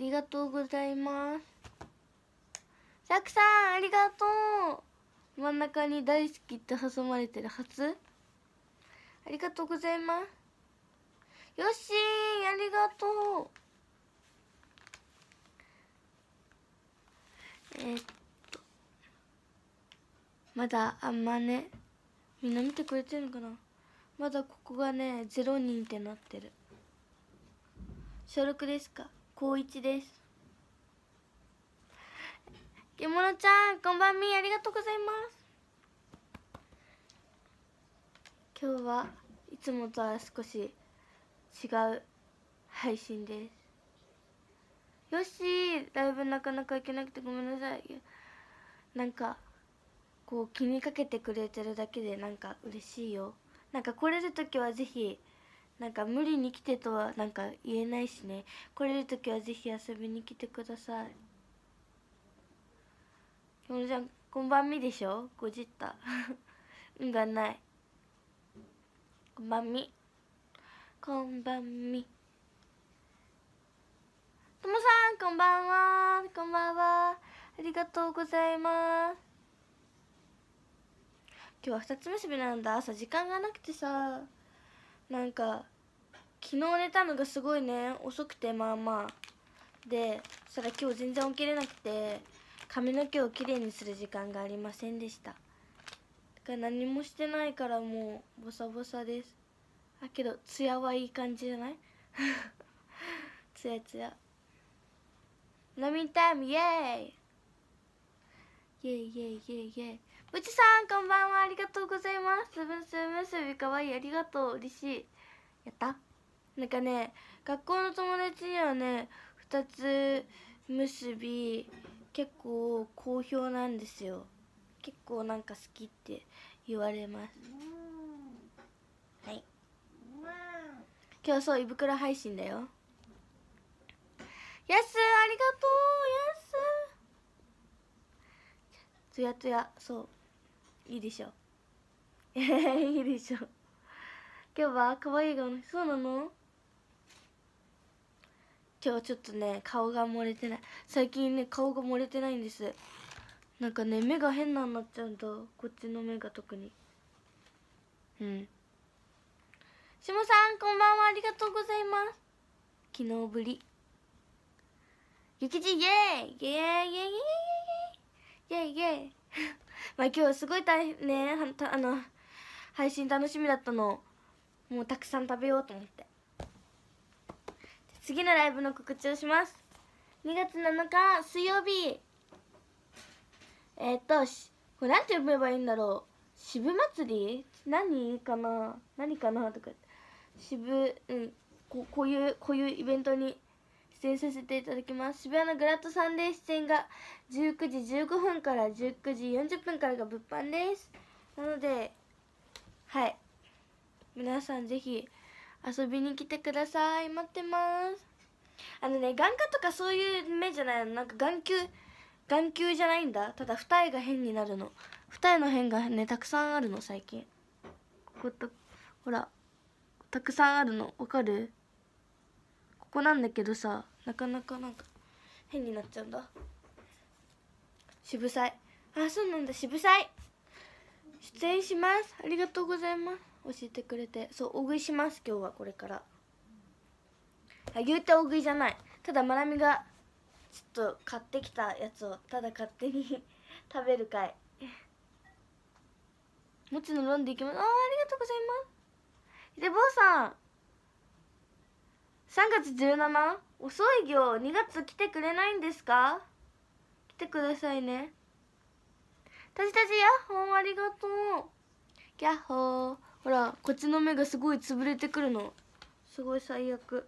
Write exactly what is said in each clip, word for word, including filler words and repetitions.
りがとうございます。さくさんありがとう。真ん中に大好きって挟まれてる初ありがとうございます。よっしーありがとう。えー、っとまだあんまねみんな見てくれてるのかな。まだここがねゼロにんってなってる。小ろくですか。高いちです。けものちゃんこんばんみありがとうございます。今日はいつもとは少し違う配信です。よしライブなかなか行けなくてごめんなさい。なんかこう気にかけてくれてるだけでなんか嬉しいよ。なんか来れる時はぜひなんか無理に来てとはなんか言えないしね。来れる時はぜひ遊びに来てください。きものちゃんこんばんみでしょ。ごじった運がない。こんばんみこんばんみ。ともさんこんばんは。こんばんはありがとうございます。今日は二つ結びなんだ。朝時間がなくてさ、なんか昨日寝たのがすごいね遅くて、まあまあでそしたら今日全然起きれなくて髪の毛をきれいにする時間がありませんでした。だから何もしてないからもうボサボサです。あけどツヤはいい感じじゃないツヤツヤ。ラミンタイムイエーイイエイイエイイエイイエイ。ぶちさんこんばんはありがとうございます。つぶつぶ結びかわいいありがとう嬉しい。やったなんかね学校の友達にはね二つ結び結構好評なんですよ。結構なんか好きって言われます。はい、今日そう胃袋配信だよ。やすありがとうやす。つやつやそういいでしょいいでしょ。今日は可愛い顔のそうなの。今日ちょっとね顔が漏れてない。最近ね顔が漏れてないんです。なんかね目が変なになっちゃうんだ。こっちの目が特に。うんしもさんこんばんはありがとうございます。昨日ぶりゆきちイエーイイエーイイエーイイエーイイエーイイエーイイエーイまあ今日すごい大変ねあの配信楽しみだったの。もうたくさん食べようと思って。次のライブの告知をします。にがつなのか水曜日えー、っとこれなんて呼べばいいんだろう。渋祭り何かな何かなとか渋うんここういうこういうイベントに出演させていただきます。渋谷のグラッドサンデー出演がじゅうくじじゅうごふんからじゅうくじよんじゅっぷんからが物販です。なのではい皆さんぜひ遊びに来てください。待ってます。あのね眼科とかそういう目じゃないの。なんか眼球眼球じゃないんだ。ただ二重が変になるの。二重の変がねたくさんあるの最近。こことほらたくさんあるのわかる。ここなんだけどさなかなかなんか変になっちゃうんだ。渋祭あそうなんだ渋祭出演します。ありがとうございます。教えてくれて。そう大食いします今日はこれから。あ言うて大食いじゃない。ただまなみがちょっと買ってきたやつをただ勝手に食べる会。もちの飲んでいきます。ああありがとうございます。で坊さんさんがつじゅうしち遅いよ。にがつ来てくれないんですか。来てくださいね。たちたちヤッホーありがとう。ヤッホー。ほらこっちの目がすごい潰れてくるの。すごい最悪。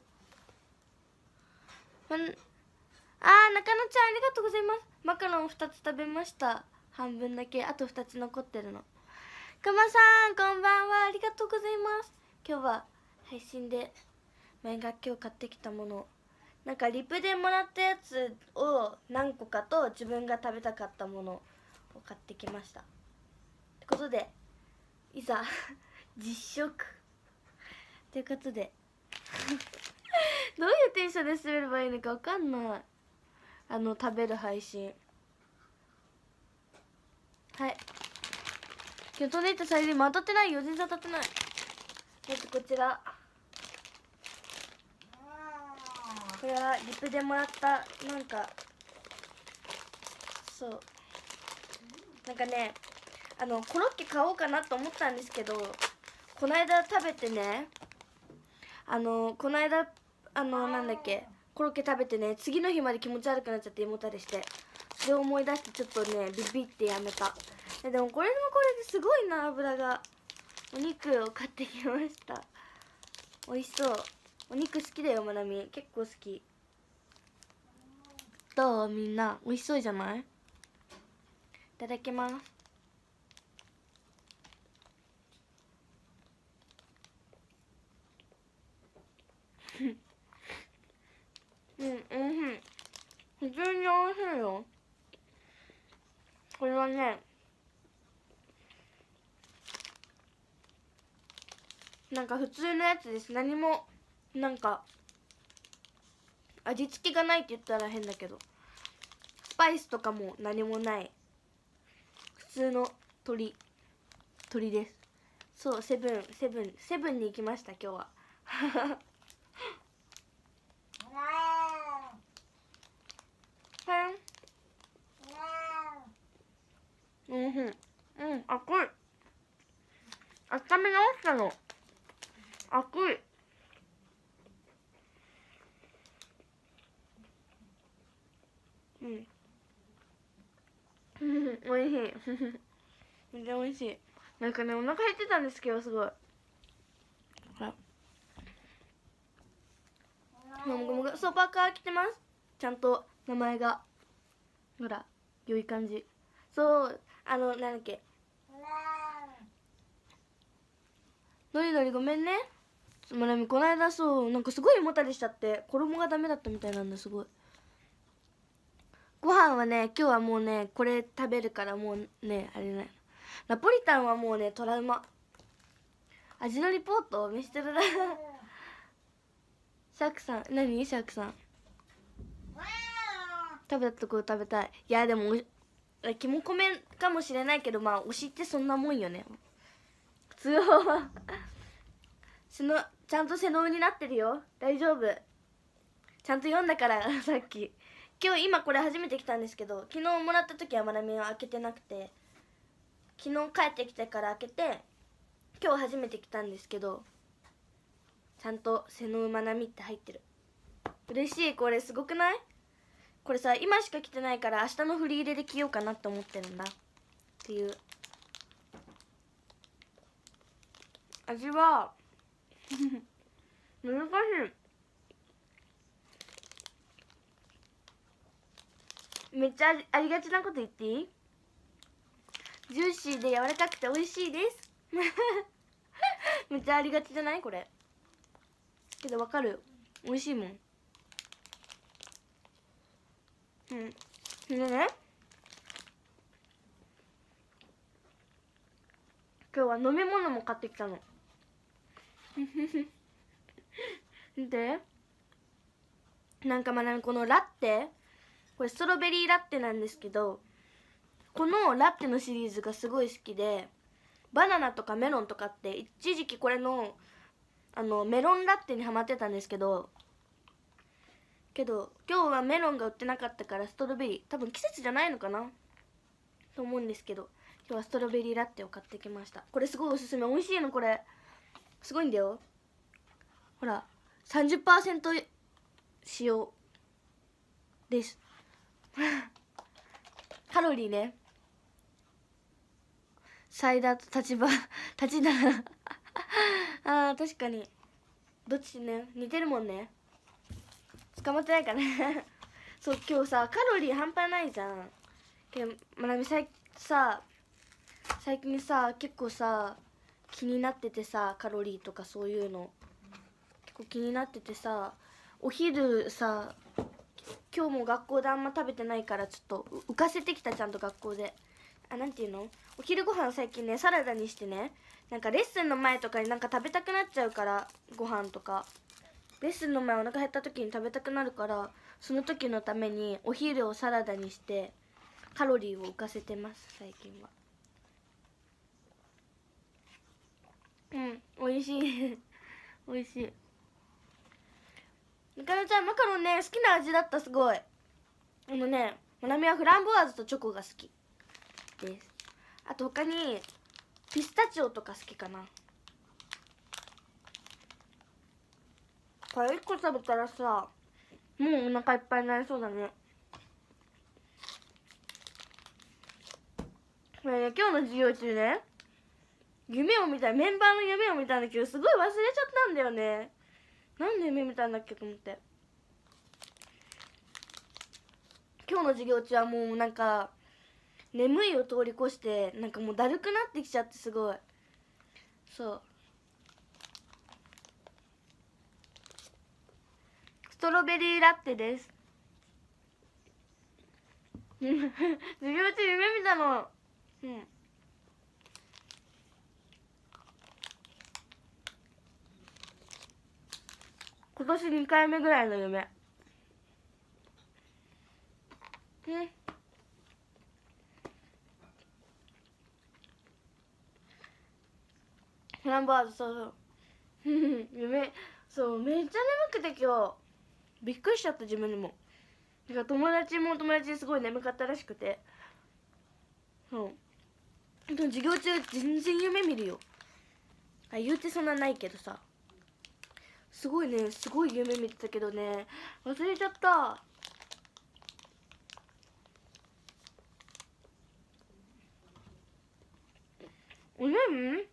あー中野ちゃんありがとうございます。マカロンふたつ食べました。半分だけあとふたつ残ってるの。くまさんこんばんはありがとうございます。今日は配信で前が今日買ってきたものなんかリプでもらったやつを何個かと自分が食べたかったものを買ってきました。ってことでいざ実食ということでどういうテンションで滑ればいいのかわかんない。あの食べる配信。はい、今日飛んでいったサイズ今当たってないよ。全然当たってない。えっとこちら、これはリップでもらったなんか、そうなんかね、あのコロッケ買おうかなと思ったんですけど、この間食べてね、あのこの間あのなんだっけコロッケ食べてね、次の日まで気持ち悪くなっちゃって胃もたれして、それを思い出してちょっとねビビってやめた。でもこれもこれですごいな、油が。お肉を買ってきました。美味しそう。お肉好きだよまなみ、結構好き。どうみんな、美味しそうじゃない？いただきます。うん、おいしい。普通に美味しいよ。これはね、なんか普通のやつです。何もなんか味付けがないって言ったら変だけど、スパイスとかも何もない普通の鶏鶏です。そう、セブンセブンセブンに行きました今日は。うんうんうん、あくい。温め直したの。あくい。うん。おいしい。めっちゃおいしい。なんかね、お腹減ってたんですけど、すごい。ほら。もぐもぐ、そう、パーカー着てます。ちゃんと名前が。ほら、良い感じ。そう、あの、なんだっけ。のりのりごめんね。まなみ、この間そう、なんかすごい胃もたれしちゃって、衣がダメだったみたいなんだ、すごい。ご飯はね、今日はもうね、これ食べるからもうね、あれない。ナポリタンはもうね、トラウマ。味のリポート見してるな。シャークさん、何シャークさん。食べたところ食べたい。いやでも肝米かもしれないけど、まあ推しってそんなもんよね。普通はそのちゃんと背のになってるよ。大丈夫。ちゃんと読んだからさっき。今日今これ初めて来たんですけど、昨日もらった時はまなみは開けてなくて、昨日帰ってきてから開けて今日初めて来たんですけど、ちゃんと瀬能まなみって入ってる。嬉しい。これすごくない？これさ、今しか着てないから明日の振り入れで着ようかなって思ってるんだっていう。味は難しい。めっちゃ あ, りありがちなこと言っていい？ジューシーで柔らかくて美味しいですめっちゃありがちじゃないこれ。けどわかる、美味しいもん。うん。でね、今日は飲み物も買ってきたのでなんかまなみ、このラッテ、これストロベリーラッテなんですけど、このラッテのシリーズがすごい好きで、バナナとかメロンとかって一時期これのあのメロンラッテにハマってたんですけどけど今日はメロンが売ってなかったからストロベリー、多分季節じゃないのかなと思うんですけど、今日はストロベリーラッテを買ってきました。これすごいおすすめ、美味しいの。これすごいんだよ。ほら さんじゅっパーセント 使用ですカロリーね。サイダーと立場立ちだあー確かにどっちね似てるもんね。捕まってないかねそう、今日さカロリー半端ないじゃん。けどまなみささ最近さ結構さ気になっててさ、カロリーとかそういうの結構気になっててさ、お昼さ今日も学校であんま食べてないからちょっと浮かせてきた。ちゃんと学校であ、なんていうの、お昼ご飯最近ねサラダにしてね、なんかレッスンの前とかになんか食べたくなっちゃうから、ご飯とかレッスンの前お腹減った時に食べたくなるから、その時のためにお昼をサラダにしてカロリーを浮かせてます最近は。うん、美味しい美味しい。みかなちゃんマカロンね好きな味だった。すごい。あのね、まなみはフランボワーズとチョコが好きです。あと他にピスタチオとか好きかな。これいっこ食べたらさ、もうお腹いっぱいになりそうだね。これね、今日の授業中ね、夢を見た、メンバーの夢を見たんだけど、すごい忘れちゃったんだよね。なんで夢見たんだっけと思って。今日の授業中はもうなんか眠いを通り越して、なんかもうだるくなってきちゃって、すごい。そう、ストロベリーラッテです。授業中夢見たの。うん、今年にかいめぐらいの夢。うん、フランボワーズ、そうそう夢、そう、めっちゃ眠くて今日びっくりしちゃった、自分でも。だから友達も友達ですごい眠かったらしくて、そうでも授業中全然夢見るよ。あ、言うてそんなないけどさ、すごいね、すごい夢見てたけどね、忘れちゃった。おでん、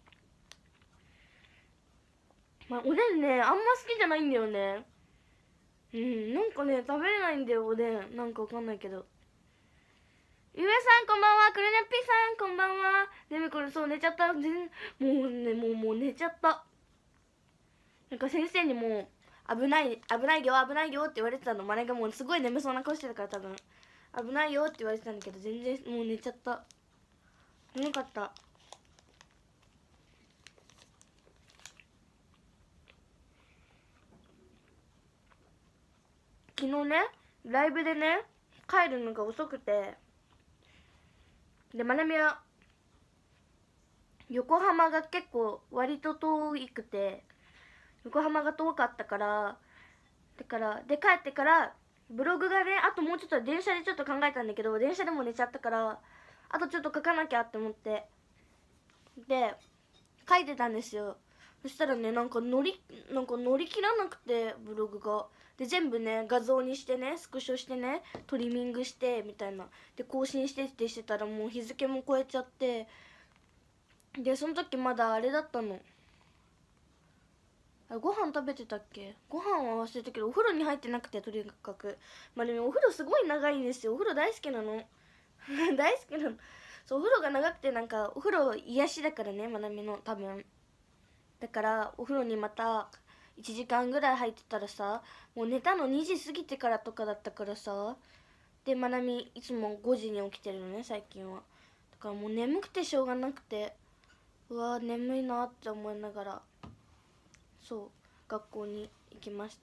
まあ、おでんねあんま好きじゃないんだよね。うん、なんかね食べれないんだよおでん。なんかわかんないけど。ゆえさんこんばんは。くるねっぴさんこんばんは。でもこれそう寝ちゃった。全然もうねもうもう寝ちゃった。なんか先生にも危ない危ないよ危ないよって言われてたの。マネがもうすごい眠そうな顔してたから、多分危ないよって言われてたんだけど、全然もう寝ちゃった。眠かった。昨日ねライブでね帰るのが遅くて、でまなみは横浜が結構割と遠くて、横浜が遠かったから、だからで帰ってからブログがね、あともうちょっと電車でちょっと考えたんだけど、電車でも寝ちゃったから、あとちょっと書かなきゃって思って、で書いてたんですよ。そしたらね、なんか乗りなんか乗り切らなくて、ブログが。で全部ね画像にしてね、スクショしてね、トリミングしてみたいなで更新してってしてたら、もう日付も超えちゃって、でその時まだあれだったの。あ、ご飯食べてたっけ。ご飯は忘れたけど、お風呂に入ってなくて、とにかくまあでもお風呂すごい長いんですよ。お風呂大好きなの大好きなの。そう、お風呂が長くて、なんかお風呂癒しだからね、まなみの多分。だからお風呂にまたいちじかんぐらい入ってたらさ、もう寝たのにじ過ぎてからとかだったからさ、でまなみいつもごじに起きてるのね最近は。だからもう眠くてしょうがなくて、うわー眠いなって思いながら、そう学校に行きました。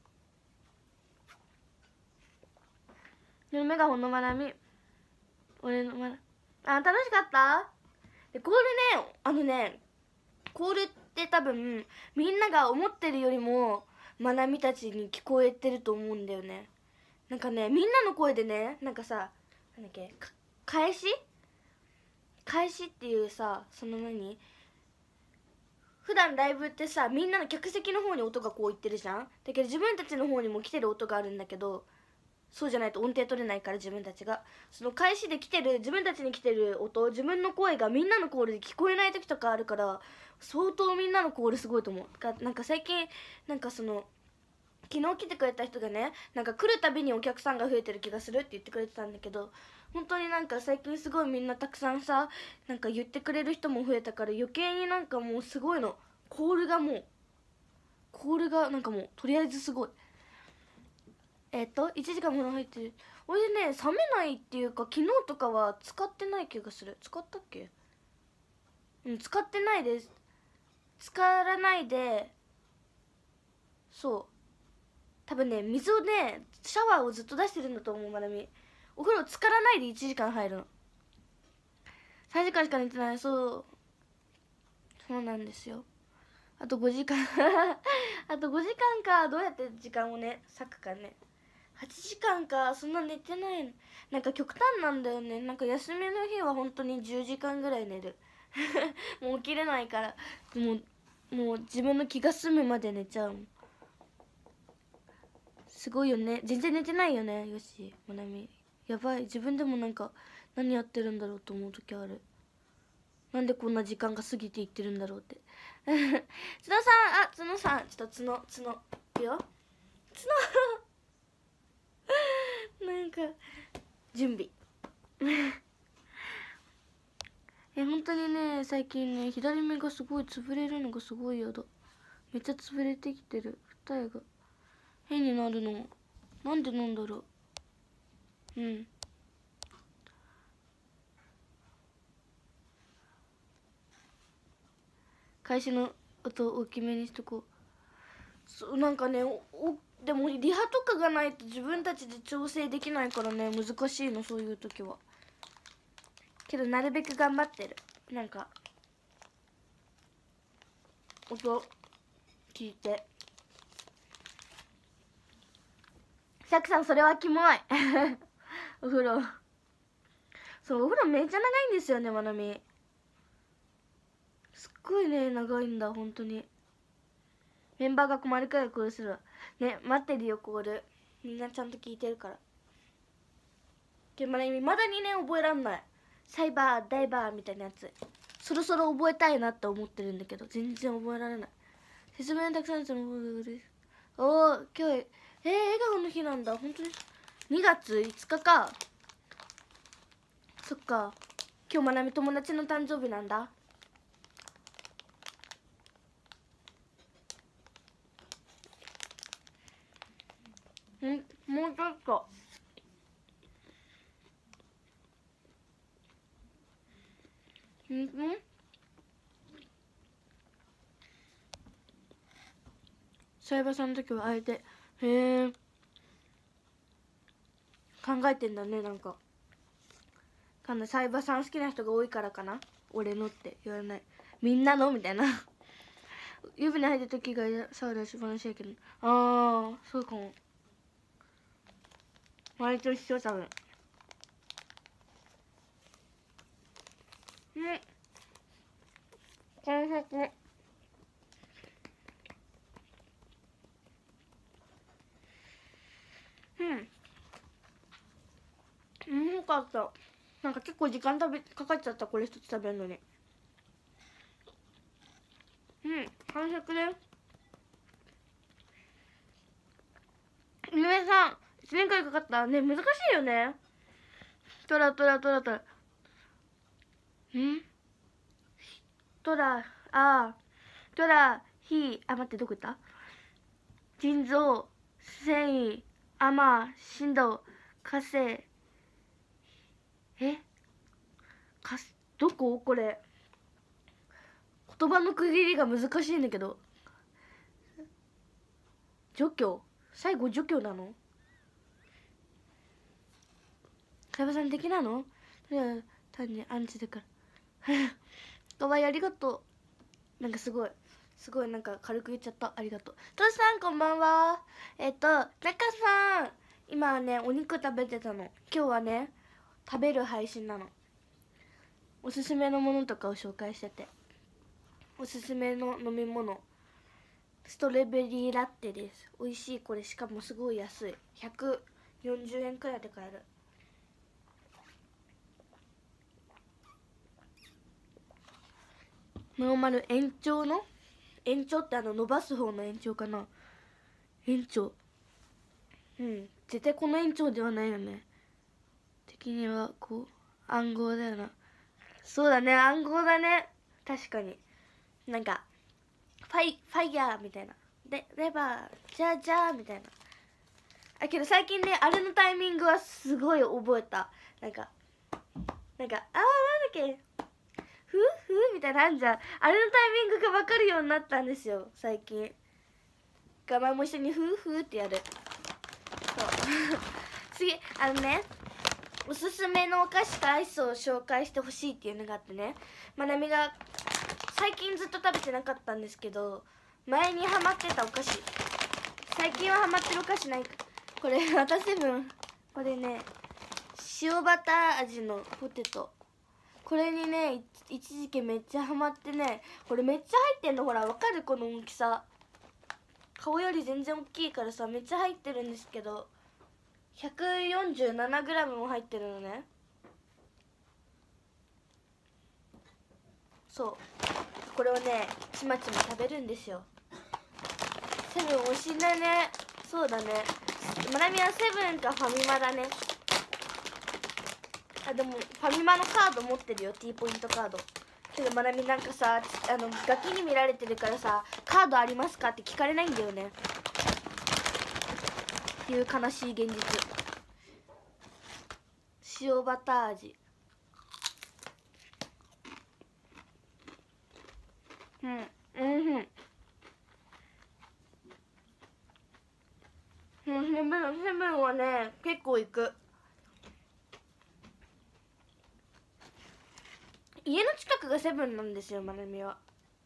メガホンのまなみ、俺のまなあ、楽しかった。でコールね、あのねコールって多分みんなが思ってるよりもまなみたちに聞こえてると思うんだよね。なんかね、みんなの声でね、なんかさ、なんだっけ、返し返しっていうさ、その何、普段ライブってさ、みんなの客席の方に音がこういってるじゃん。だけど自分たちの方にも来てる音があるんだけど、そうじゃないと音程取れないから、自分たちがその返しで来てる、自分たちに来てる音、自分の声がみんなのコールで聞こえない時とかあるから、相当みんなのコールすごいと思う。かなんか最近なんかその昨日来てくれた人がね、なんか来るたびにお客さんが増えてる気がするって言ってくれてたんだけど、本当になんか最近すごいみんなたくさんさ、なんか言ってくれる人も増えたから、余計になんかもうすごいの、コールがもうコールがなんかもうとりあえずすごい。えっといちじかんも入ってる。おいでね、冷めないっていうか、昨日とかは使ってない気がする。使ったっけ。うん、使ってないです。使わないで、 そう多分ね水をねシャワーをずっと出してるんだと思う。まなみお風呂浸からないでいちじかん入るの。さんじかんしか寝てない。そうそうなんですよ。あとごじかんあとごじかんか。どうやって時間をね割くかね。はちじかんか。そんな寝てないの。なんか極端なんだよね。なんか休みの日は本当にじゅうじかんぐらい寝るもう起きれないから。もうもう自分の気が済むまで寝ちゃうもん。すごいよね。全然寝てないよね。よしまなみやばい。自分でもなんか何やってるんだろうと思う時ある。なんでこんな時間が過ぎていってるんだろうって角さん、あ、角さん、ちょっと角角いくよ。角なんか準備え、本当にね、最近ね、左目がすごい潰れるのがすごい嫌だ。めっちゃ潰れてきてる。二重が変になるの。なんでなんだろう。うん。開始の音大きめにしとこう。そうなんかね、おでもリハとかがないと自分たちで調整できないからね、難しいの、そういう時は。けどなるべく頑張ってる。なんか音聞いて。シャクさんそれはキモいお風呂そう、お風呂めっちゃ長いんですよね、まなみ。すっごいね、長いんだ、本当に。メンバーが困るからコールするね。待ってるよ、コール。みんなちゃんと聞いてるから。でもね、まだにね、覚えらんない。サイバー、ダイバーみたいなやつ。そろそろ覚えたいなって思ってるんだけど、全然覚えられない。説明たくさんそのおお、今日、えー、笑顔の日なんだ。本当ににがついつかか。そっか。今日まなみ友達の誕生日なんだ。ん、もうちょっと。んんサイバーさんの時はあえてへえ考えてんだね。なんかかな、サイバーさん好きな人が多いからかな。俺のって言わない、みんなのみたいな湯船入った時がそうだし話やけど、ああそうかも。割と一緒多分。うん完食。うん、よかった。なんか結構時間食べかかっちゃった、これ一つ食べるのに。うん完食だよ。井上さんいちねんくらいかかったね。難しいよね。トラトラトラトラんトラあトラヒあ待って、どこ行った。腎臓繊維アマ振動火星えかすどここれ。言葉の区切りが難しいんだけど。除去最後除去なの。会話さん的なの。いや単にアンチだからかわいい、ありがとう。なんかすごいすごいなんか軽く言っちゃった。ありがとう。トシさんこんばんは。えっと中さん今はねお肉食べてたの。今日はね食べる配信なの。おすすめのものとかを紹介してて、おすすめの飲み物ストロベリーラッテです。美味しいこれ。しかもすごい安い。ひゃくよんじゅうえんくらいで買える。ノーマル延長の延長ってあの伸ばす方の延長かな。延長うん絶対この延長ではないよね。的にはこう暗号だよな。そうだね暗号だね。確かになんかファイファイヤーみたいなでレバーじゃじゃーみたいな。あけど最近ねあれのタイミングはすごい覚えた。なんかなんかあーなんだっけふうふうみたいなあんじゃん。あれのタイミングが分かるようになったんですよ最近。 が前も一緒にフーフーってやる。そう次あのね、おすすめのお菓子とアイスを紹介してほしいっていうのがあってね、まなみが最近ずっと食べてなかったんですけど、前にハマってたお菓子、最近はハマってるお菓子ないか。これまたセブン、これね塩バター味のポテト、これにね一時期めっちゃハマってね、これめっちゃ入ってんの、ほらわかる？この大きさ、顔より全然大きいからさ、めっちゃ入ってるんですけど ひゃくよんじゅうななグラム も入ってるのね。そうこれをねちまちま食べるんですよ。セブン推しだね。そうだね、まなみはセブンかファミマだね。あでもファミマのカード持ってるよ、 T ポイントカード。けどまなみなんかさ、あのガキに見られてるからさ、カードありますかって聞かれないんだよねっていう悲しい現実。塩バター味、うんうんうん、セブンセブンはね結構行く。家の近くがセブンなんですよ、まなみは。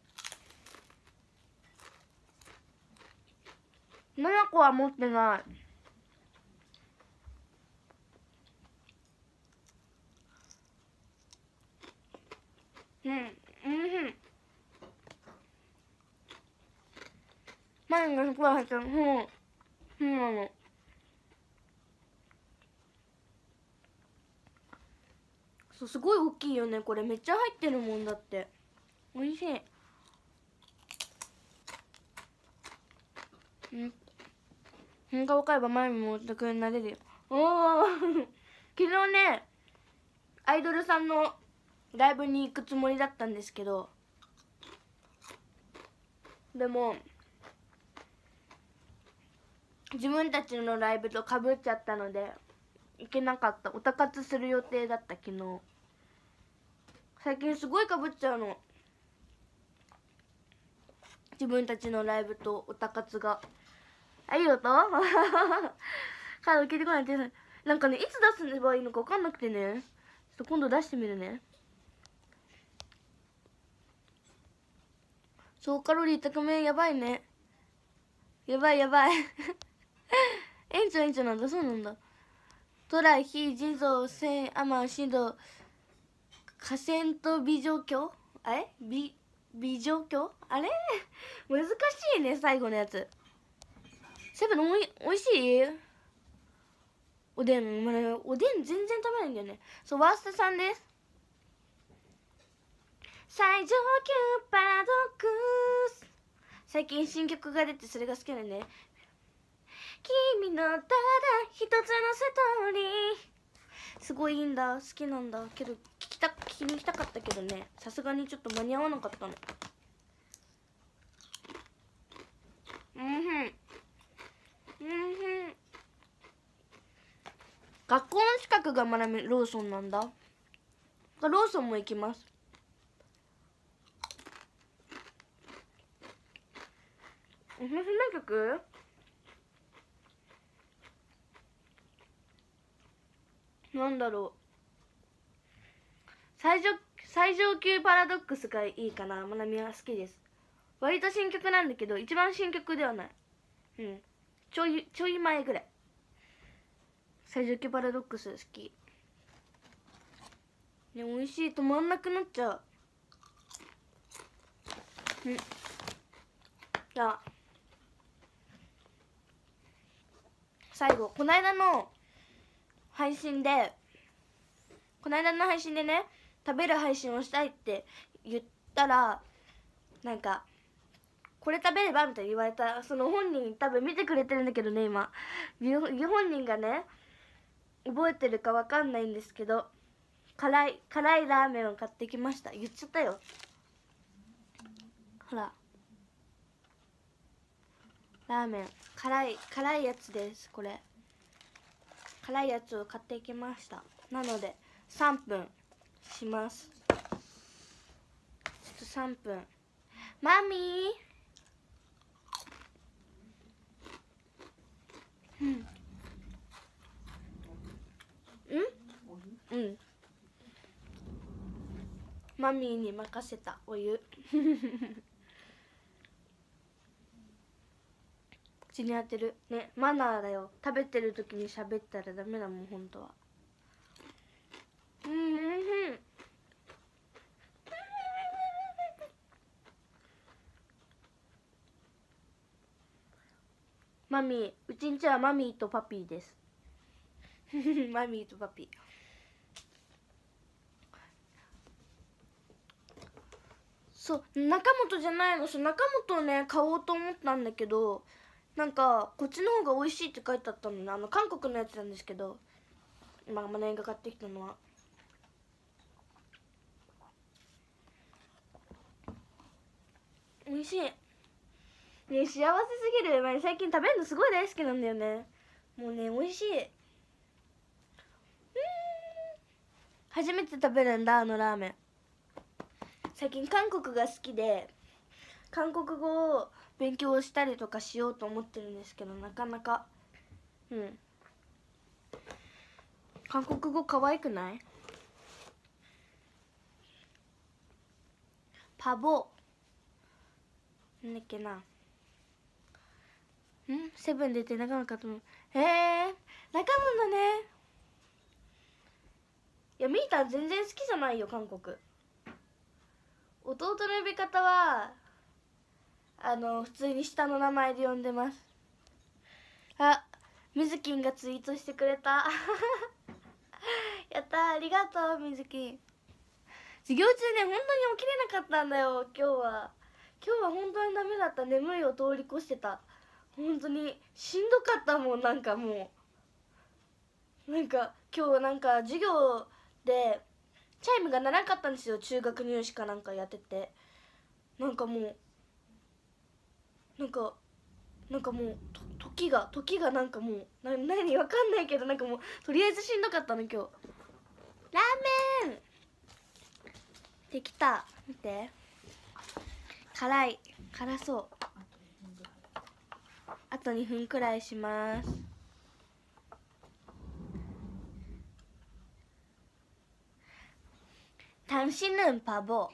ななこは持ってない。うんうんうん、マネがすごい入ってる。うんそうなの。そう、すごい大きいよねこれ、めっちゃ入ってるもんだって。おいしい。うん変が分かれば前にもお得になれるよ。おお昨日ねアイドルさんのライブに行くつもりだったんですけど、でも自分たちのライブとかぶっちゃったので行けなかった。おたかつする予定だった昨日。最近すごいかぶっちゃうの、自分たちのライブとおたかつが。あ、いい音カード聞いてこないって。なんかねいつ出せばいいのか分かんなくてね、ちょっと今度出してみるね。そうカロリー高め、やばいね、やばいやばい園長園長なんだ、そうなんだ。トラヒ地蔵セアマシド河川と美女鏡、あれ美美女鏡、あれ難しいね最後のやつ。セブンおいおいしいおでん、まあ、おでん全然食べないんだよね。そうワーストさんです。最上級パラドックス、最近新曲が出てそれが好きなんで、君のただ一つのストーリー、すごいいいんだ、好きなんだけど聞きた聞きに行きたかったけどね、さすがにちょっと間に合わなかったの。うんふんうんふん、学校の近くがまなみローソンなんだ。ローソンも行きます。おすすめ曲なんだろう、最上最上級パラドックスがいいかな。まなみは好きです。割と新曲なんだけど一番新曲ではない。うんちょいちょい前ぐらい。最上級パラドックス好きね、美味しい、止まんなくなっちゃう。うんじゃあ最後、この間の配信でこの間の配信でね食べる配信をしたいって言ったら、なんかこれ食べればみたいに言われた。その本人多分見てくれてるんだけどね、今本人がね覚えてるかわかんないんですけど、辛い辛いラーメンを買ってきました。言っちゃったよ、ほらラーメン辛い辛いやつです。これ辛いやつを買ってきました。なのでさんぷんします。ちょっとさんぷん。マミーうん、マミーに任せたお湯口に当てるね、マナーだよ。食べてる時に喋ったらダメだもん本当は。うんうんうん。マミー、うちんちはマミーとパピーですマミーとパピー。そう、中本じゃないの。そう、中本をね買おうと思ったんだけど、なんかこっちの方が美味しいって書いてあったのね。あの韓国のやつなんですけど、今マネが買ってきたのは美味しいね。幸せすぎる。最近食べるのすごい大好きなんだよね。もうね美味しい。初めて食べるんだ、あのラーメン。最近韓国が好きで韓国語を勉強したりとかしようと思ってるんですけど、なかなか。うん、韓国語可愛くない？パボなんだっけな、んセブン出てなかなかと思う。へえ、中本ね。いや、みーたん全然好きじゃないよ韓国。弟の呼び方はあの普通に下の名前で呼んでます。あ、みずきんがツイートしてくれたやったー、ありがとうみずきん。授業中ね本当に起きれなかったんだよ今日は。今日は本当にダメだった。眠いを通り越してた。本当にしんどかったもん。なんかもうなんか今日なんか授業でチャイムが鳴らなかったんですよ。中学入試かなんかやってて、なんかもうなんかなんかもう時が時がなんかもうな何わかんないけど、なんかもうとりあえずしんどかったの今日。ラーメンできた。見て、辛い。辛そう。あとにふんくらいします。タンシヌンパボ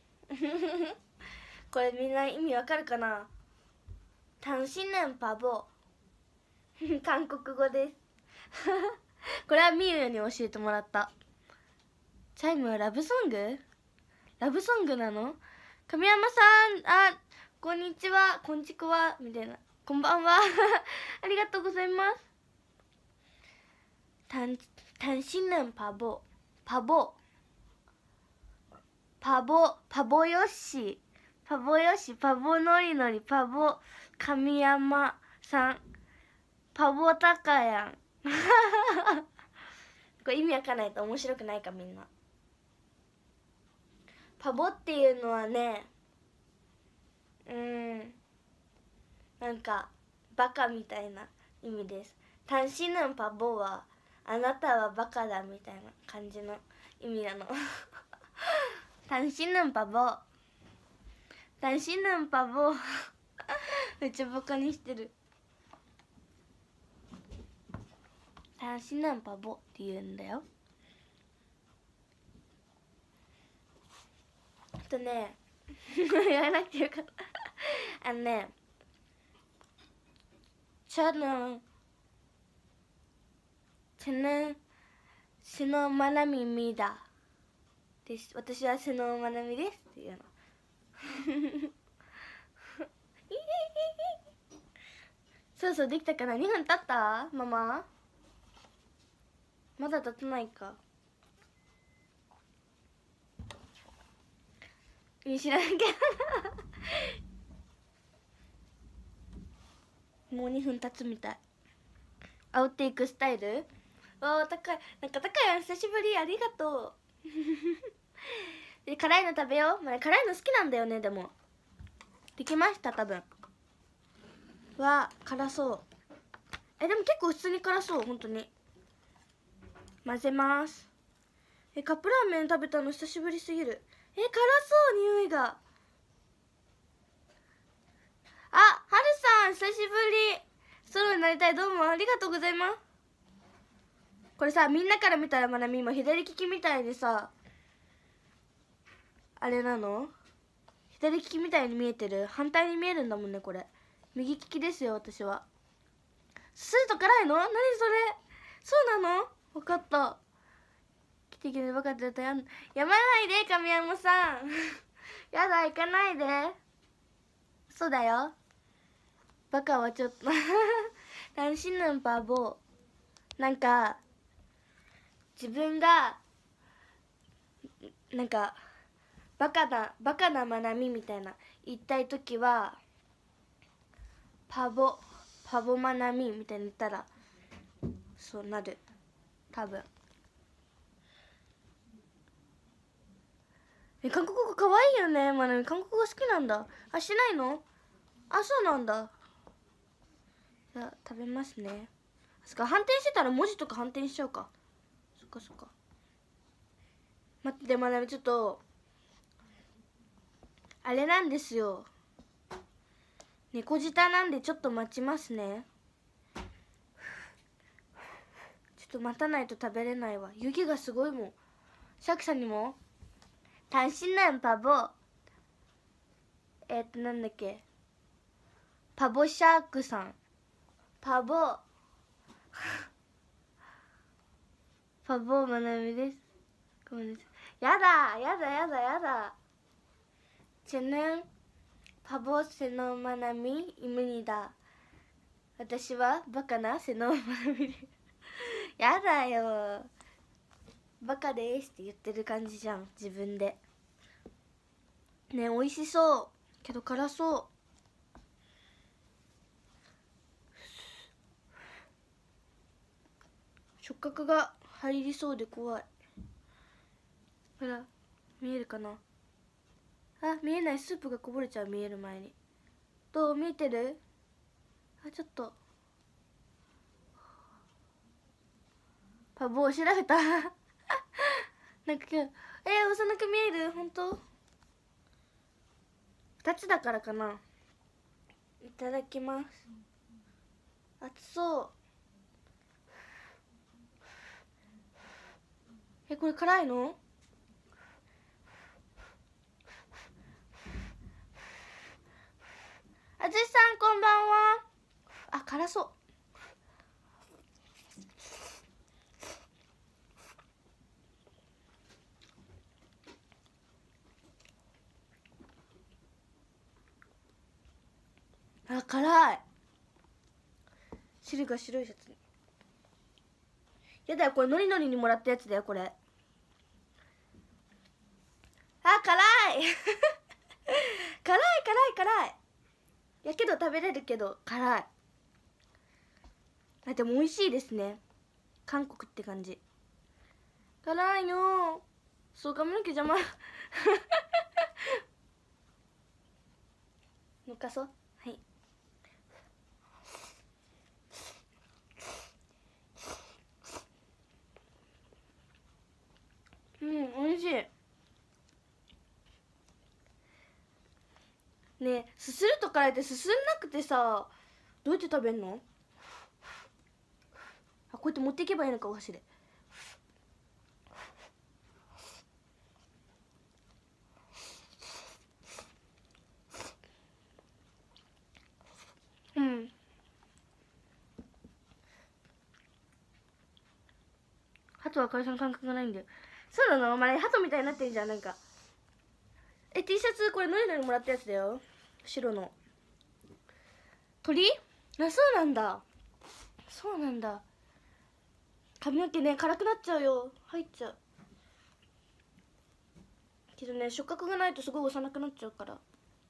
これみんな意味わかるかな。タンシヌンパボ韓国語ですこれはみゆに教えてもらった。チャイムはラブソング？ラブソングなの？神山さん、あ、こんにちは、こんちくわみたいな、こんばんはありがとうございます。タンタンシヌンパボパボパボパボヨッシパボヨッシパボノリノリパボ神山さんパボタカヤンこれ意味わかんないと面白くないかみんな。パボっていうのはね、うーんなんかバカみたいな意味です。タンシヌンパボはあなたはバカだみたいな感じの意味なのタンシヌンパボタンシヌンパボめっちゃバカにしてる。タンシヌンパボって言うんだよ。あとねやらなくてよかったあのね、저는저는スノーマナミミだです。私はスノーマナミですっていうのそうそう、できたかな。にふん経ったママ。まだ経ってないか。知らなきゃもうにふん経つみたい。アウトイクスタイル。おー、高い。なんか高い。久しぶり、ありがとうで辛いの食べよう。まあ、辛いの好きなんだよね。でもできました多分。わー、辛そう。え、でも結構普通に辛そう。本当に混ぜます。え、カップラーメン食べたの久しぶりすぎる。え、辛そう匂いが。あ、はるさん久しぶり。ソロになりたい。どうもありがとうございます。 これさ、みんなから見たらまなみ今左利きみたいにさ、あれなの？左利きみたいに見えてる？反対に見えるんだもんねこれ。右利きですよ私は。すすると辛いの？何それ？そうなの？分かった。来てきて分かったやん。やまないで神山さんやだ、行かないで。そうだよ、バカはちょっと単身のバボー。なんか自分がなんかバカなバカなまなみみたいな言いたい時はパボパボまなみみたいに言ったらそうなる多分。え、韓国語かわいいよねまなみ。韓国語好きなんだ。あ、しないの？あ、そうなんだ。じゃあ食べますね。そっか、反転してたら文字とか反転しちゃうか。そっかそっか。待って、まなみちょっとあれなんですよ、猫舌なんでちょっと待ちますね。ちょっと待たないと食べれないわ。湯気がすごいもん。シャークさんにも単身なんパボえっとなんだっけ、パボシャークさん、パボパボまなみです。ごめんなさい。やだやだやだやだ。저는 바보 세노 마나미입니다。私はバカなセノマナミです。やだよ、バカですって言ってる感じじゃん自分で。ね、美味しそうけど辛そう。触覚が入りそうで怖い。ほら見えるかな。あ、見えない。スープがこぼれちゃう。見える前に。どう見えてる？あ、ちょっとパボを調べたなんか今日えー、幼く見える？本当？ふたつだからかな。いただきます。熱そう。え、これ辛いの？あつしさんこんばんは。あ、辛そう。あ、辛い。汁が白いシャツに。やだよ、これのりのりにもらったやつだよこれ。あ、辛い辛い辛い辛い。やけど食べれるけど辛い。あ、でも美味しいですね。韓国って感じ。辛いの。そう、髪の毛邪魔抜かそう。はい。うん、美味しい。ねえ、すすると辛いってすすんなくてさ、どうやって食べんの？あ、こうやって持っていけばいいのかお箸で。うん。鳩は会社の感覚がないんだよ。そうなの？お前鳩みたいになってんじゃんなんか。え、T シャツこれのりのりもらったやつだよ。白の鳥？あ、そうなんだ。そうなんだ。髪の毛ね辛くなっちゃうよ。入っちゃうけどね、触覚がないとすごい幼くなっちゃうから。うん。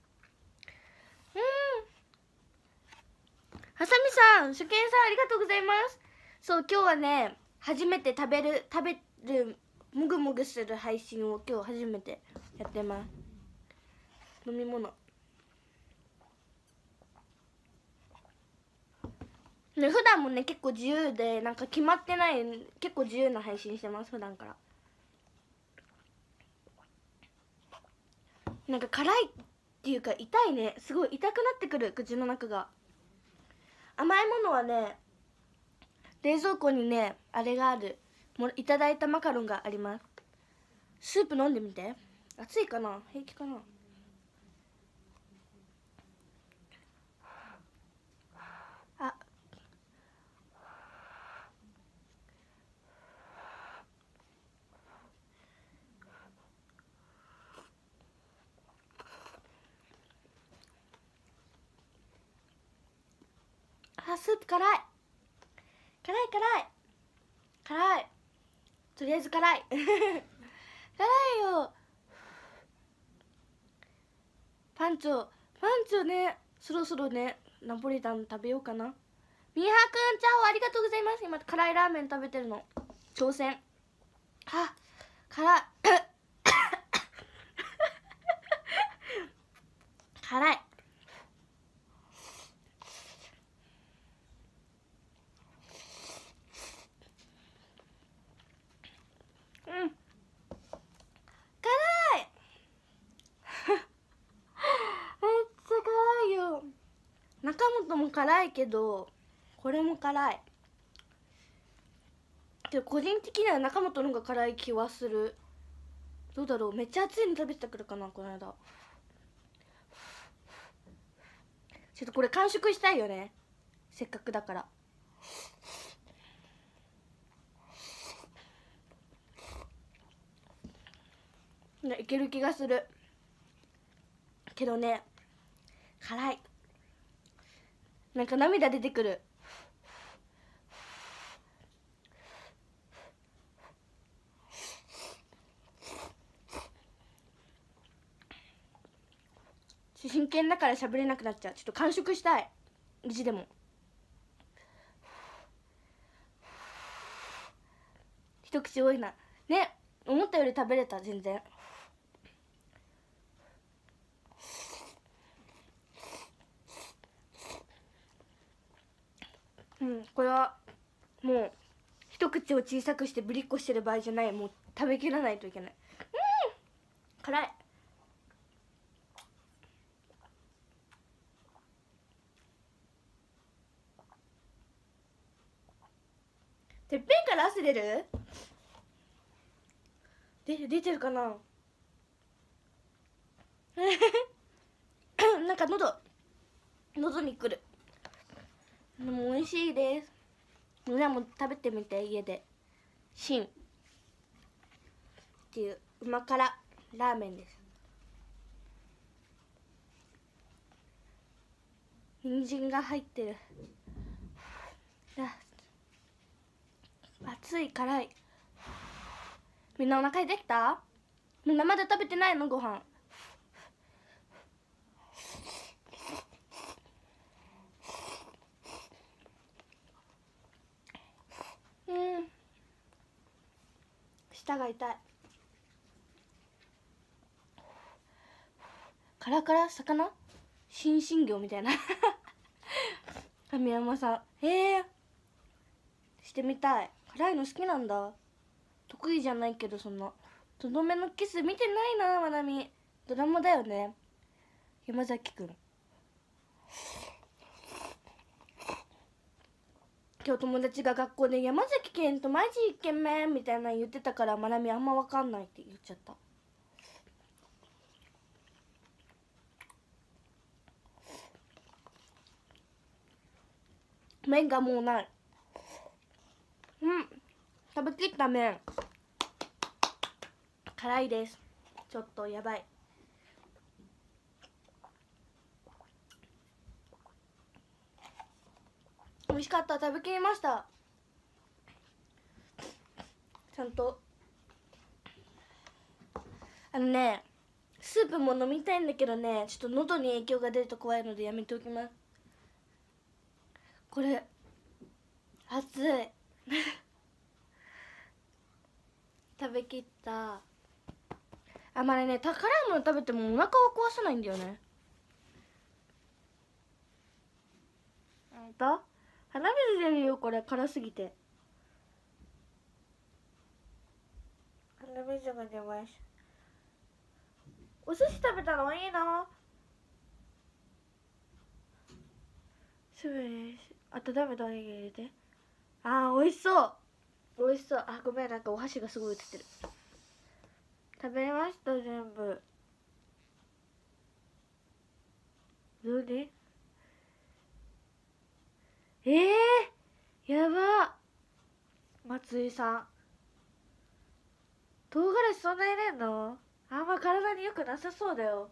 はさみさん、初見さんありがとうございます。そう、今日はね初めて食べる食べるもぐもぐする配信を今日初めてやってます。飲み物ね、普段もね結構自由でなんか決まってない、結構自由な配信してます普段から。なんか辛いっていうか痛いね。すごい痛くなってくる口の中が。甘いものはね冷蔵庫にねあれがある。もいただいたマカロンがあります。スープ飲んでみて。熱いかな、平気かな。あ、あ、スープ辛い辛い辛い辛い、とりあえず辛い辛いよ。パンチョパンチョね、そろそろねナポリタン食べようかな。みはくん、チャオありがとうございます。今辛いラーメン食べてるの。挑戦。は辛い辛い。うん、辛いめっちゃ辛いよ。中本も辛いけどこれも辛いけど、個人的には中本の方が辛い気はする。どうだろう、めっちゃ熱いの食べてたからかな、この間。ちょっとこれ完食したいよね、せっかくだから。いける気がするけどね、辛い。なんか涙出てくる。真剣だから喋れなくなっちゃう。ちょっと完食したい、意地でも。一口多いなね、思ったより食べれた。全然うん、これはもう一口を小さくしてぶりっこしてる場合じゃない。もう食べきらないといけない。うん、辛い。てっぺんから汗出る？で出てるかななんか喉喉にくる。でも美味しいです。みんなも食べてみて、家で。シンっていううま辛ラーメンです。人参が入ってる。熱い辛い。みんなお腹できた？みんなまだ食べてないの、ご飯。うん、舌が痛い。カラカラ魚新進魚みたいな神山さん、えー、してみたい。辛いの好きなんだ。得意じゃないけど、そんなとどめのキス見てないな、まなみ。ドラマだよね、山崎くん。今日友達が学校で山崎賢人マジイケメンみたいなの言ってたから、まなみあんま分かんないって言っちゃった。麺がもうない。うん、食べきった麺。辛いです。ちょっとやばい。美味しかった。食べきりました。ちゃんとあのね、スープも飲みたいんだけどね、ちょっと喉に影響が出ると怖いのでやめておきます。これ熱い食べきった。あまりね、辛いもの食べてもお腹を壊さないんだよね。えっと鼻水出るよ、これ辛すぎて。鼻水が出ます。お寿司食べたのいいな。すぐです。あと食べたおにぎり入れて。 あー美味しそう美味しそう。あごめん、なんかお箸がすごい映ってる。食べました全部。どれ？えー、やば。松井さん唐辛子そんな入れんの？あんま体に良くなさそうだよ。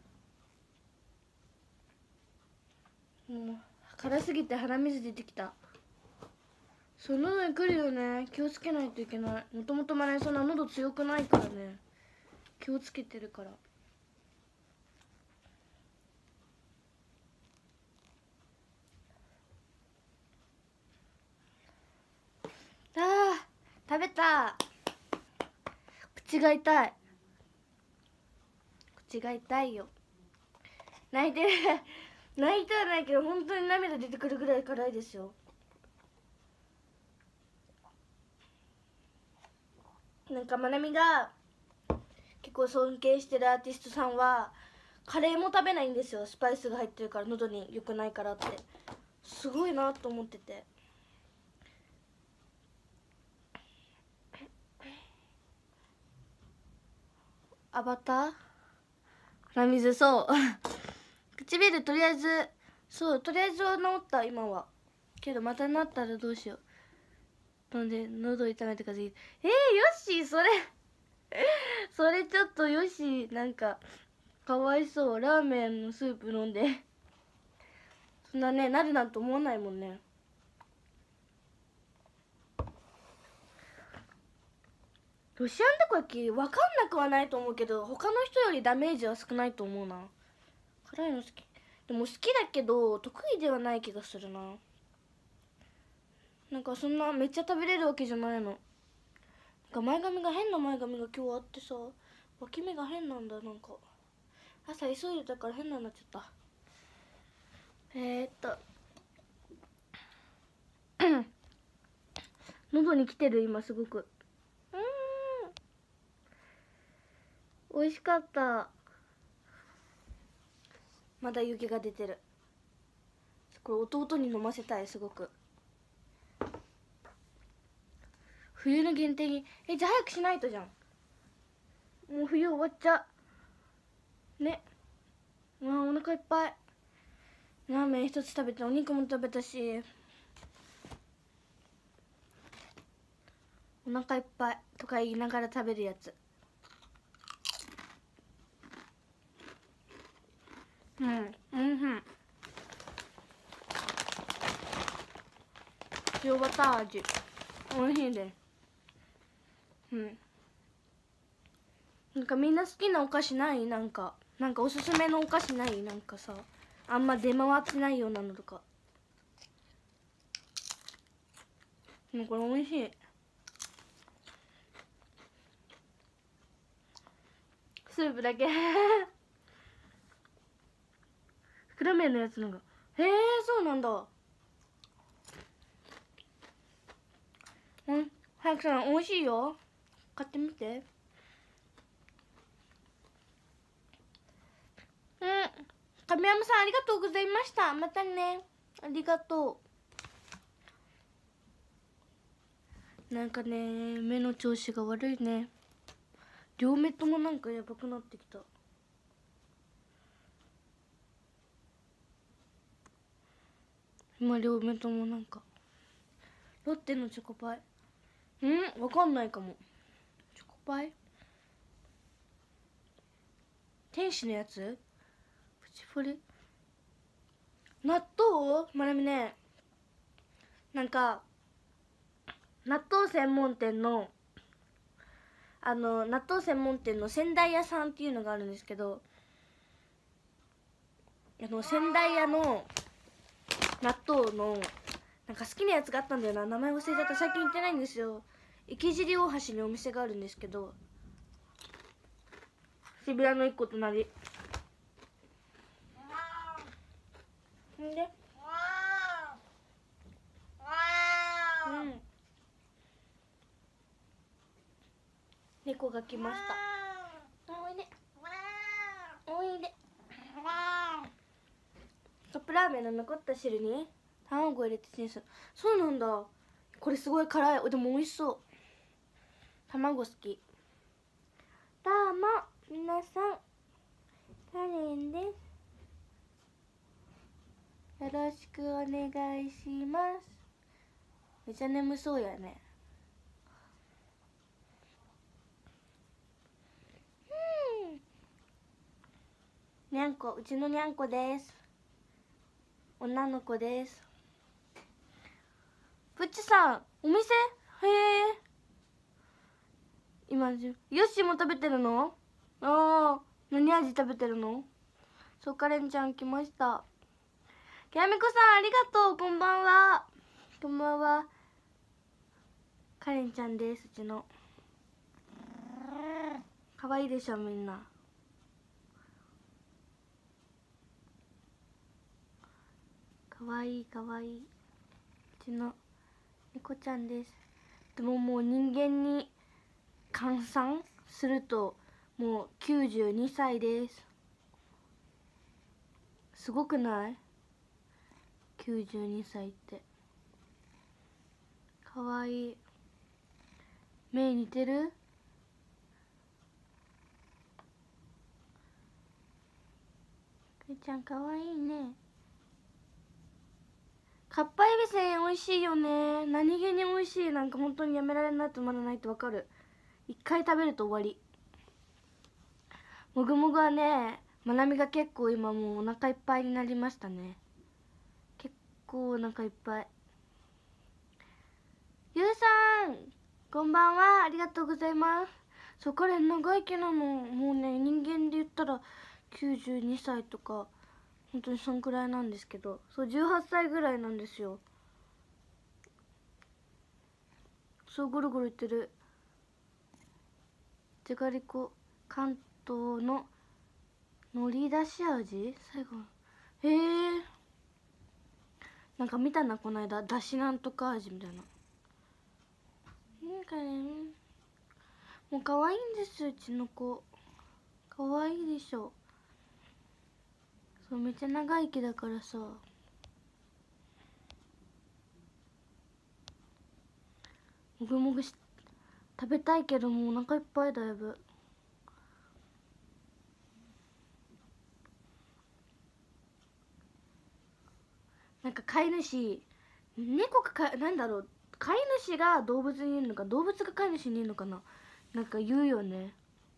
もう辛すぎて鼻水出てきた。そう、喉にくるよね。気をつけないといけない。もともとまねそんな喉強くないからね、気をつけてるから。あー食べた。口が痛い。口が痛いよ。泣いてる泣いてはないけど本当に涙出てくるぐらい辛いですよ。なんかまなみが結構尊敬してるアーティストさんはカレーも食べないんですよ。スパイスが入ってるから喉に良くないからって。すごいなと思ってて。アバター鼻水、そう唇とりあえず、そうとりあえずは治った今は。けどまたなったらどうしよう。なんで喉痛めて風邪ひいて。えー、よっしーそれそれちょっとよっしーなんかかわいそう。ラーメンのスープ飲んでそんなねなるなんて思わないもんね。ロシアンたこ焼き分かんなくはないと思うけど他の人よりダメージは少ないと思うな。辛いの好き。でも好きだけど得意ではない気がするな。なんかそんなめっちゃ食べれるわけじゃないの。なんか前髪が変な前髪が今日あってさ、脇目が変なんだ。なんか朝急いでたから変なになっちゃった。えー、っと喉に来てる今すごく。うーん美味しかった。まだ湯気が出てる。これ弟に飲ませたいすごく。冬の限定にえじゃあ早くしないとじゃん。もう冬終わっちゃうね。まあお腹いっぱい。ラーメン一つ食べてお肉も食べたしお腹いっぱいとか言いながら食べるやつ。うんうん塩バター味おいしいです。うんなんかみんな好きなお菓子ない？なんかなんかおすすめのお菓子ない？なんかさあんま出回ってないようなのとか。うんこれおいしい。スープだけ袋麺のやつのがへえそうなんだ。うん早くさんおいしいよ買ってみて。うん神山さんありがとうございました。またね。ありがとう。なんかね目の調子が悪いね。両目ともなんかやばくなってきた。今両目ともなんかロッテのチョコパイんわかんないかも。チョコパイ天使のやつプチフォレ納豆まなみねなんか納豆専門店のあの納豆専門店の仙台屋さんっていうのがあるんですけどあの仙台屋の納豆のなんか好きなやつがあったんだよな。名前忘れちゃった。最近行ってないんですよ。池尻大橋にお店があるんですけど渋谷の一個隣んでうん猫が来ました。おいでおいで。カップラーメンの残った汁に卵入れてチンする。そうなんだ。 これすごい辛い。でも美味しそう。卵好き。どうも皆さん、カレンです。よろしくお願いします。めっちゃ眠そうやね。うん。にゃんこ、うちのにゃんこです。女の子です。プッチさん、お店？へえ。今、ヨッシーも食べてるの？ああ、何味食べてるの？そう、カレンちゃん来ました。きらめこさん、ありがとう。こんばんは。こんばんは。カレンちゃんです、うちの。かわいいでしょ、みんな。かわいい、かわいい。うちの猫ちゃんです。でももう人間に換算すると、もうきゅうじゅうにさいです。すごくない？ きゅうじゅうに 歳って。かわいい。目似てる？くーちゃんかわいいね。かっぱえびせん美味しいよね。何気に美味しい。なんか本当にやめられないと止まらないってわかる。一回食べると終わり。もぐもぐはね、まなみが結構今もうお腹いっぱいになりましたね。結構お腹いっぱい。ゆうさん、こんばんは。ありがとうございます。そう、彼長生きなの。もうね、人間で言ったらきゅうじゅうにさいとか本当にそんくらいなんですけど、そう、じゅうはっさいぐらいなんですよ。そう、ゴロゴロ言ってる。じゃがりこ関東の海苔だし味最後。へえ、なんか見たなこの間。だしなんとか味みたいな。なんかね、もう可愛いんですうちの子。可愛いでしょ。そう、めっちゃ長生きだからさ。もぐもぐし食べたいけどもうお腹いっぱいだいぶ。なんか飼い主、猫かかなんだろう、飼い主が動物にいるのか動物が飼い主にいるのかな、なんか言うよね。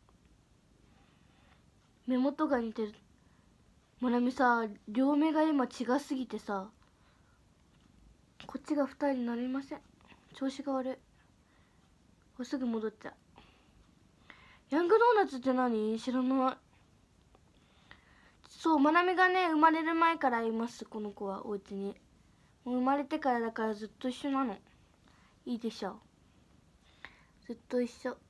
目元が似てる。まなみさ、両目が今違すぎてさ、こっちが二重になりません。調子が悪い。もうすぐ戻っちゃう。ヤングドーナツって何？知らない。そう、まなみがね生まれる前からいます、この子はお家に。もう生まれてからだからずっと一緒なの。いいでしょう。ずっと一緒。うん、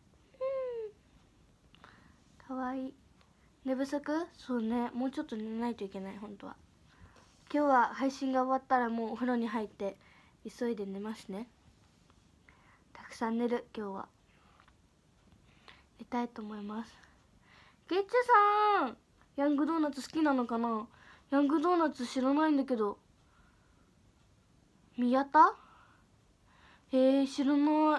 かわいい。寝不足？そうね、もうちょっと寝ないといけない。本当は今日は配信が終わったらもうお風呂に入って急いで寝ますね。たくさん寝る。今日は寝たいと思います。ゲッチュさん、ヤングドーナツ好きなのかな？ヤングドーナツ知らないんだけど。宮田？へえ、知らない。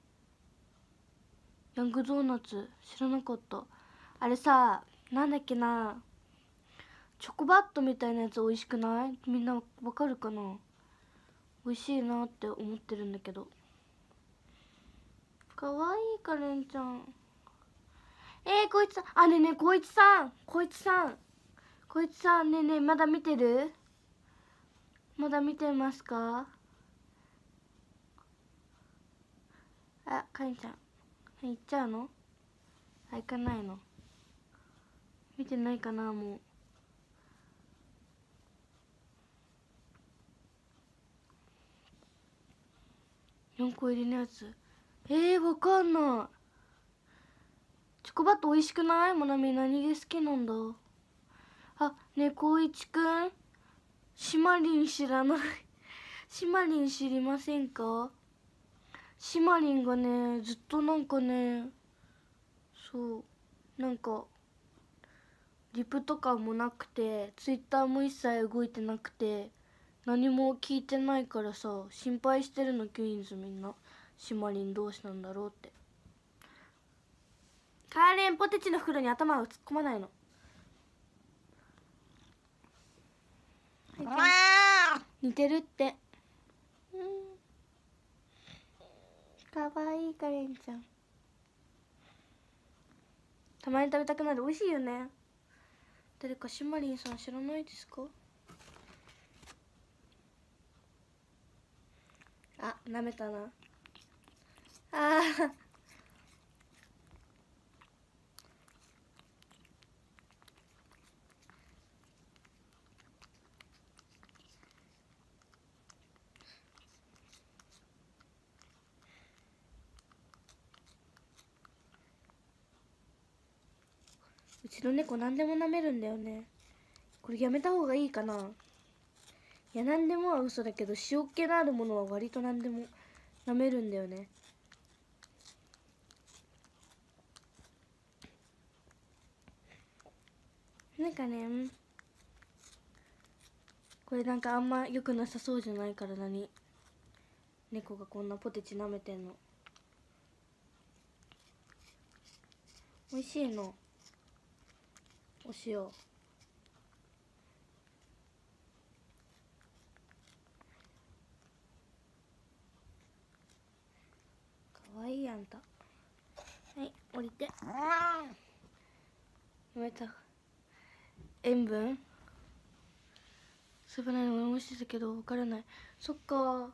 ヤングドーナツ知らなかった。あれさ、なんだっけな、チョコバットみたいなやつ美味しくない？みんなわかるかな？美味しいなって思ってるんだけど。かわいいカレンちゃん。えー、こいつさん、あ、ねえねえ、こいつさん、こいつさん、こいつさん、ねえねえ、まだ見てる？まだ見てますか？あ、カレンちゃん、行っちゃうの？あ、行かないの？見てないかな、もう。よんこ入りのやつ。えー、わかんない。チョコバット美味しくない？もなみ何が好きなんだ？あ、ねえ、こういちくん、シマリン知らない？シマリン知りませんか？シマリンがね、ずっとなんかね、そう、なんかリプとかもなくてツイッターも一切動いてなくて、 何も聞いてないからさ、心配してるのキュイーンズみんな。シマリンどうしたんだろうって。カーレンポテチの袋に頭を突っ込まないの。似てるって。うん、かわいいカレンちゃん。たまに食べたくなる。美味しいよね。誰かシマリンさん知らないですか？あ、舐めたな。あーうちの猫何でも舐めるんだよね。これやめた方がいいかな。いや、何でもは嘘だけど、塩気のあるものは割と何でも舐めるんだよね。なんかね、これなんかあんま良くなさそうじゃないから、何猫がこんなポテチ舐めてんの。美味しいの。お塩。かわいいあんた。はい、降りて。やめた。塩分そういえばないの俺もしてたけど分からない。そっか、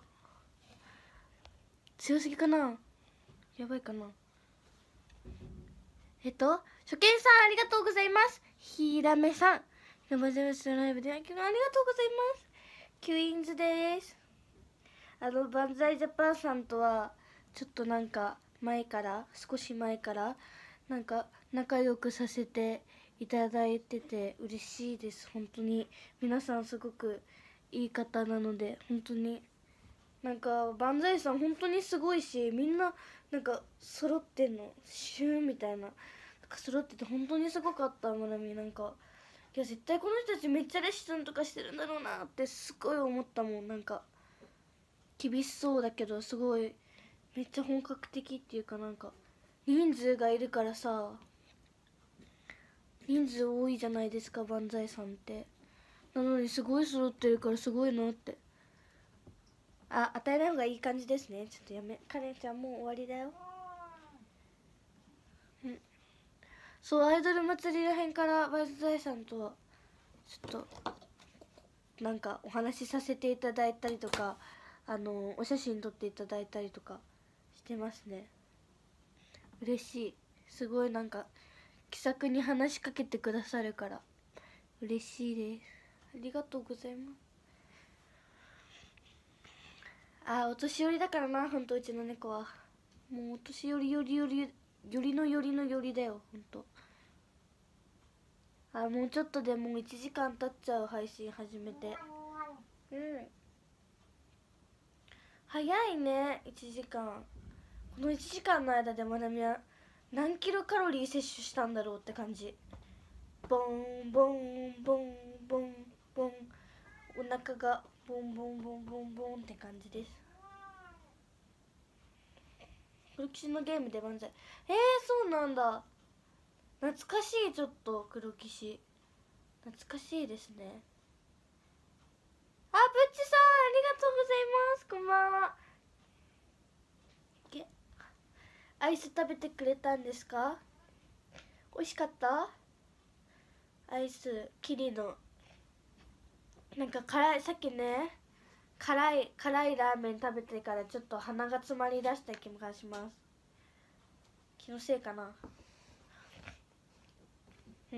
強すぎかな。やばいかな。えっと初見さんありがとうございます。ひらめさん、ひらめさんのライブで今日ありがとうございます。キュイーンズです。あの万歳ジャパンさんとはちょっとなんか前から少し前からなんか仲良くさせていただいてて嬉しいです。本当に皆さんすごくいい方なので、本当になんか万歳さん本当にすごいし、みんななんか揃ってんのシューみたいな、なんか揃ってて本当にすごかった。まなみなんか、いや絶対この人たちめっちゃレッスンとかしてるんだろうなってすごい思ったもん。なんか厳しそうだけどすごいめっちゃ本格的っていうか、なんか人数がいるからさ、人数多いじゃないですか万歳さんって。なのにすごい揃ってるからすごいなって。あ、与えない方がいい感じですね。ちょっとやめ、カレンちゃんもう終わりだよ。うん、そう、アイドル祭りらへんから万歳さんとはちょっとなんかお話しさせていただいたりとか、あのお写真撮っていただいたりとかしてますね。嬉しい。すごいなんか気さくに話しかけてくださるから嬉しいです。ありがとうございます。あ、お年寄りだからな、ほんとうちの猫は。もうお年寄りよりよりよりのよりのよりだよ、ほんと。あ、もうちょっとでもういちじかん経っちゃう、配信始めて。うん、早いね。いちじかん。このいちじかんの間でまなみは何キロカロリー摂取したんだろうって感じ。ボンボンボンボンボン、お腹がボンボンボンボンボンって感じです。黒騎士のゲームで万歳。えー、そうなんだ。懐かしい。ちょっと黒騎士懐かしいですね。あ、ぶっちさんありがとうございます。こんばんは。アイス食べてくれたんですか？美味しかった？アイスキリのなんか辛い、さっきね辛い辛いラーメン食べてからちょっと鼻が詰まりだした気がします。気のせいかな。うん、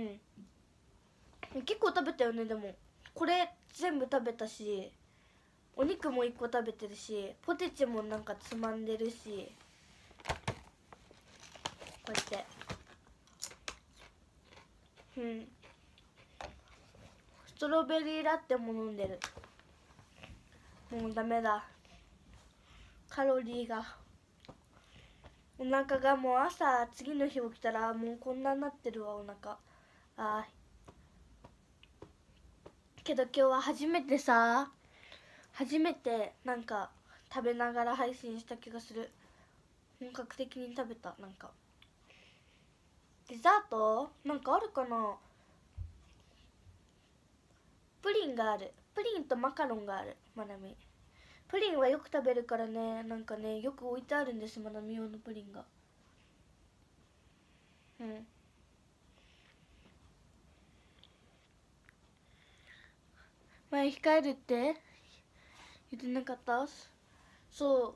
結構食べたよね。でもこれ全部食べたし、お肉もいっこ食べてるし、ポテチもなんかつまんでるし、こうやってうんストロベリーラテも飲んでる。もうダメだ、カロリーが。お腹がもう朝次の日起きたらもうこんなになってるわ、お腹。あーけど今日は初めてさ、 初めてなんか食べながら配信した気がする。本格的に食べた。なんかデザートなんかあるかな。プリンがある。プリンとマカロンがある。まなみプリンはよく食べるからね。なんかねよく置いてあるんです、まなみ用のプリンが。うん。前控えるって言ってなかった？そう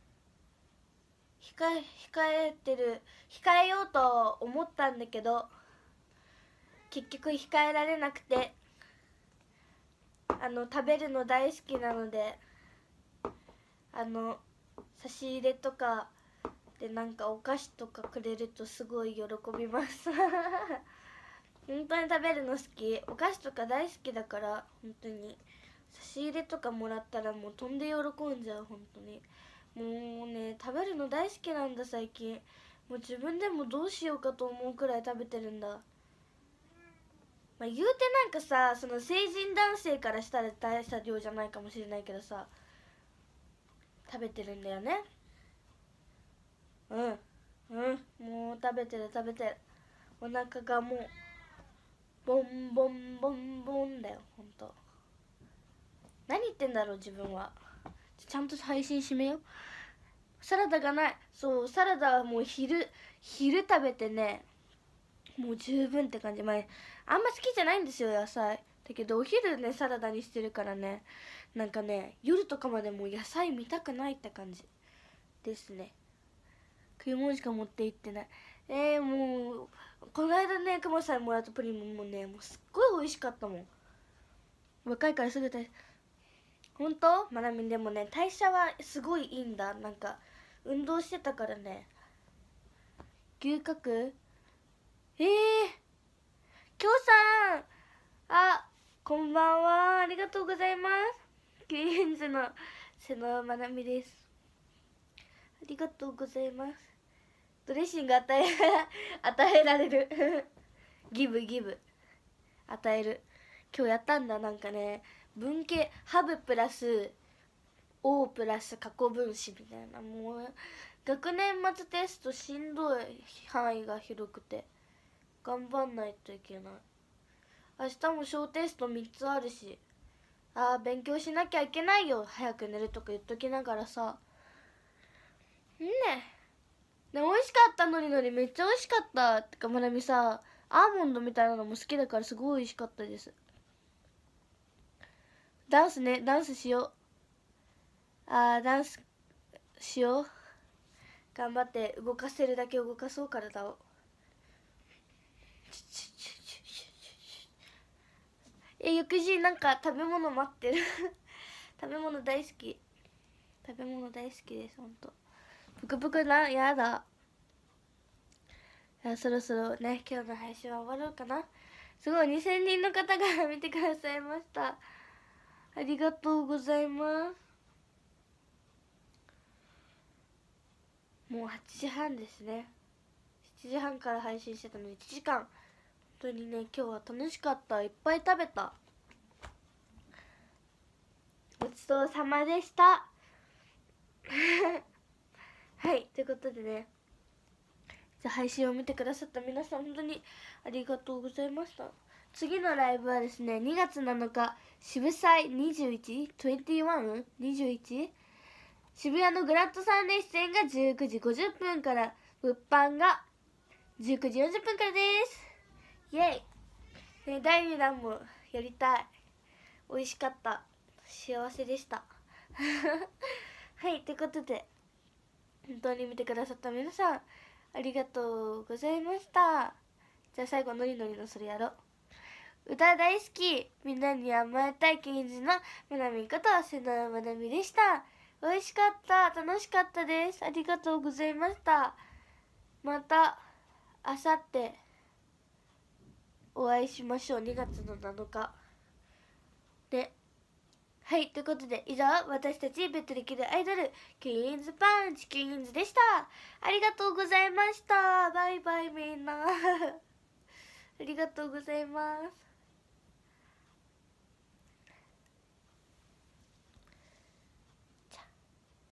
控え控えてる控えようと思ったんだけど結局控えられなくて、あの食べるの大好きなので、あの差し入れとかでなんかお菓子とかくれるとすごい喜びます本当に食べるの好き。お菓子とか大好きだから、本当に差し入れとかもらったらもう飛んで喜んじゃう。本当にもうね食べるの大好きなんだ最近。もう自分でもどうしようかと思うくらい食べてるんだ。まあ、言うてなんかさ、その成人男性からしたら大した量じゃないかもしれないけどさ、食べてるんだよね。うんうんもう食べてる食べてる。お腹がもうボンボンボンボンだよ。ほんと何言ってんだろう自分は。ちゃんと配信締めよう。サラダがない。そうサラダはもう昼昼食べてね、もう十分って感じ。前あんま好きじゃないんですよ野菜だけど、お昼ねサラダにしてるからね、なんかね夜とかまでもう野菜見たくないって感じですね。食い物しか持って行ってない。えー、もうこの間ねくまさんもらったプリンもねもうすっごい美味しかったもん。若いからすぐ代謝、ほんとまなみんでもね代謝はすごいいいんだ。なんか運動してたからね。牛角えー、きょうさんあこんばんは、ありがとうございます。キュインズの瀬野まなみです。ありがとうございます。ドレッシング与え与えられるギブギブ与える。今日やったんだ。なんかね文系ハブプラス O プラス過去分子みたいな、もう学年末テストしんどい。範囲が広くて頑張んないといけない。明日も小テストみっつあるし、あー勉強しなきゃいけないよ。早く寝るとか言っときながらさねね、美味しかったのにのりめっちゃ美味しかったってか、まなみさアーモンドみたいなのも好きだからすごい美味しかったです。ダンスねダンスしよう。あーダンスしよう。頑張って動かせるだけ動かそう体を。え翌日なんか食べ物待ってる食べ物大好き。食べ物大好きです。ほんとぷくぷくなやだ。いやそろそろね今日の配信は終わろうかな。すごいにせんにんの方が見てくださいました。ありがとうございます。もうはちじはんですね。しちじはんから配信してたのでいちじかん。本当にね今日は楽しかった。いっぱい食べた。ごちそうさまでしたはいということでね、じゃあ配信を見てくださった皆さん本当にありがとうございました。次のライブはですねにがつなのか渋祭 にじゅういち?にじゅういち?にじゅういち? 渋谷のグラッドさんで出演がじゅうくじごじゅっぷんから、物販がじゅうくじよんじゅっぷんからです。イエイ、ね、だいにだんもやりたい。美味しかった。幸せでしたはいということで本当に見てくださった皆さんありがとうございました。じゃあ最後のりのりのそれやろう。歌大好き、みんなに甘えたいケンジのまなみこと瀬野まなみでした。美味しかった、楽しかったです。ありがとうございました。またあさってお会いしましょう。にがつのなのかで、はいということで以上私たちベッドできるアイドルクイーンズパンチクイーンズでした。ありがとうございました。バイバイみんなありがとうございます。